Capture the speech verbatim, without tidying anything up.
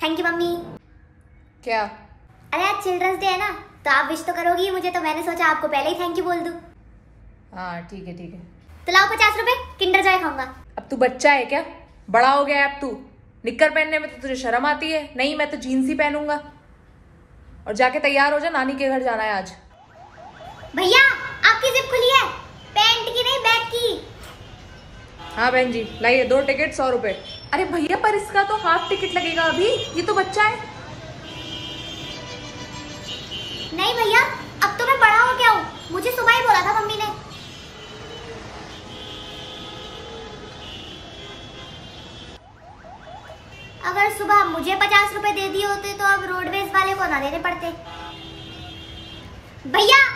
Thank you mummy. क्या? अरे आज चिल्ड्रंस डे है ना, तो आप विश तो करोगी मुझे, तो मैंने सोचा आपको पहले ही थैंक यू बोल दूं। हाँ ठीक है ठीक है। तो लाओ पचास रुपए, किंडर जॉय खाऊंगा। अब तू बच्चा है क्या? बड़ा हो गया है अब तू। निक्कर पहनने में तो तुझे शर्म आती है। नहीं, मैं तो जीन्स ही पहनूंगा। और जाके तैयार हो जा, नानी के घर जाना है आज। भैया आपकी जिप खुली है, पैंट की नहीं बैग की। हाँ बहन जी लाइए, दो टिकट सौ रुपए। अरे भैया पर इसका तो हाफ टिकट लगेगा अभी, ये तो बच्चा है। नहीं भैया, अब तो मैं बड़ा हो गया हूँ, मुझे सुबह ही बोला था मम्मी ने। अगर सुबह मुझे पचास रुपए दे दिए होते तो अब रोडवेज वाले को ना देने पड़ते। भैया